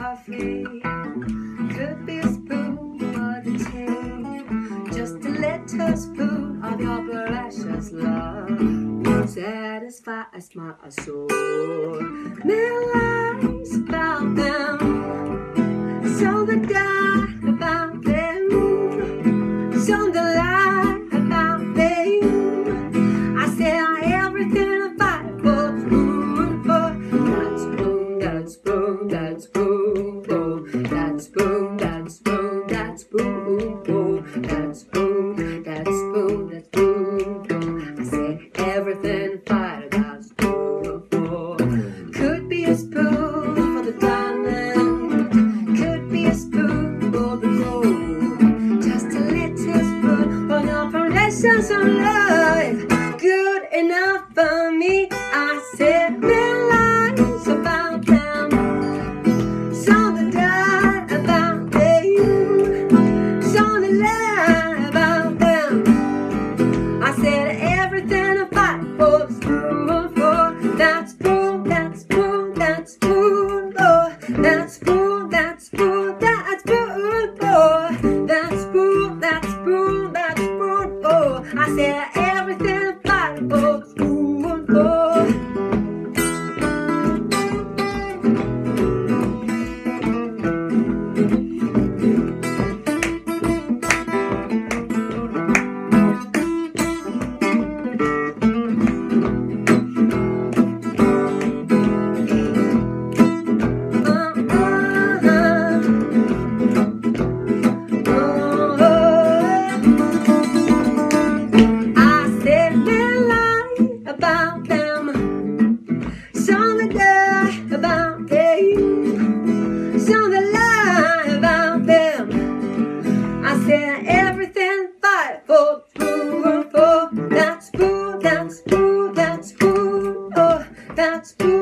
coffee. Could be a spoon or the tea. Just a little spoon of your precious love satisfies my soul. Millions about them, so the die about them, so the lie about them. I say everything I fight for, spoon for that spoon, that spoon, that spoon, oh, that spoon, that spoon, that spoon, oh, that spoon, that spoon, that spoon, oh. I say everything I fight about spoon for. Could be a spoon for the diamond, could be a spoon for the gold, just a little spoon for the foundations of life. Good enough for me. I said millions about them, so the die about them, so the lie about them. I said everything I fight for, spoon for that spoon, that spoon, that spoon, oh, that spoon, that spoon, that spoon, oh, that spoon, that spoon, that spoon, oh. I said everything I fight for, spoon for. About them, some that die about them, some that lie about them. I said everything fight for, spoon for that spoon, that spoon, that spoon, oh, that spoon.